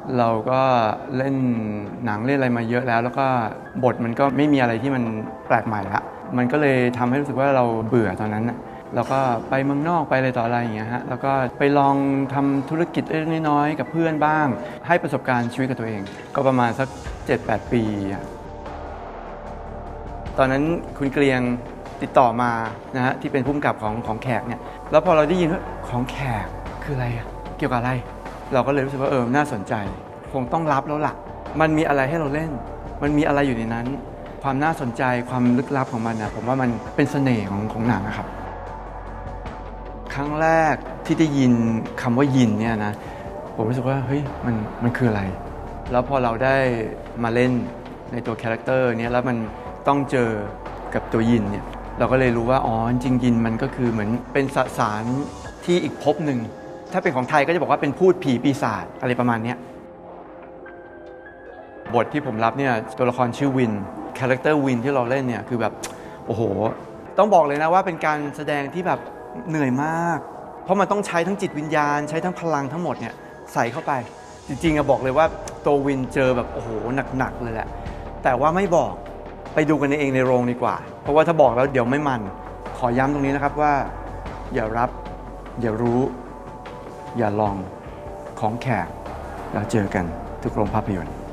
เราก็เล่นหนังเล่นอะไรมาเยอะแล้วก็บทมันก็ไม่มีอะไรที่มันแปลกใหม่ละมันก็เลยทำให้รู้สึกว่าเราเบื่อตอนนั้นแล้วก็ไปเมืองนอกไปอะไรต่ออะไรอย่างเงี้ยฮะแล้วก็ไปลองทำธุรกิจเล็กๆน้อยๆกับเพื่อนบ้างให้ประสบการณ์ชีวิตกับตัวเองก็ประมาณสัก 7-8 ปีตอนนั้นคุณเกรียงติดต่อมานะฮะที่เป็นผู้กำกับของแขกเนี่ยแล้วพอเราได้ยินว่าของแขกคืออะไรเกี่ยวกับอะไรเราก็เลยรู้สึกว่าน่าสนใจคงต้องรับแล้วล่ะมันมีอะไรให้เราเล่นมันมีอะไรอยู่ในนั้นความน่าสนใจความลึกลับของมันผมว่ามันเป็นเสน่ห์ของหนังนะครับครั้งแรกที่ได้ยินคำว่ายินเนี่ยนะผมรู้สึกว่าเฮ้ยมันคืออะไรแล้วพอเราได้มาเล่นในตัวคาแรคเตอร์นี้แล้วมันต้องเจอกับตัวยินเนี่ยเราก็เลยรู้ว่าจริงยินมันก็คือเหมือนเป็นสสารที่อีกภพหนึ่งถ้าเป็นของไทยก็จะบอกว่าเป็นพูดผีปีศาจอะไรประมาณนี้บทที่ผมรับเนี่ยตัวละครชื่อวินคาแรคเตอร์วินที่เราเล่นเนี่ยคือแบบโอ้โหต้องบอกเลยนะว่าเป็นการแสดงที่แบบเหนื่อยมากเพราะมันต้องใช้ทั้งจิตวิญญาณใช้ทั้งพลังทั้งหมดเนี่ยใส่เข้าไปจริงๆบอกเลยว่าตัววินเจอแบบโอ้โหหนักๆเลยแหละแต่ว่าไม่บอกไปดูกันเองในโรงดีกว่าเพราะว่าถ้าบอกแล้วเดี๋ยวไม่มันขอย้ำตรงนี้นะครับว่าอย่ารับอย่ารู้อย่าลองของแขกแล้วเจอกันทุกโรงภาพยนตร์